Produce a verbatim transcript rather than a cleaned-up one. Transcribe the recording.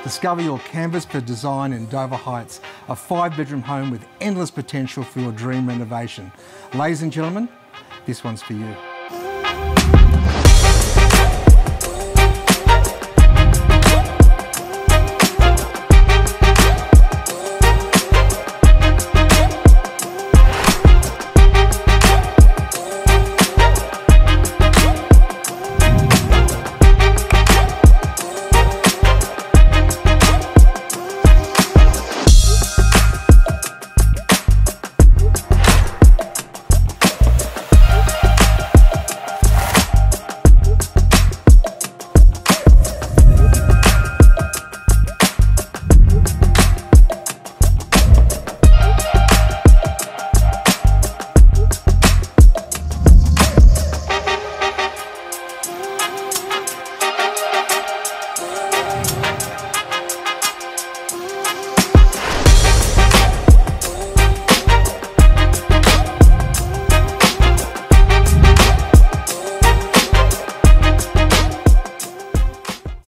Discover your canvas for design in Dover Heights, a five-bedroom home with endless potential for your dream renovation. Ladies and gentlemen, this one's for you.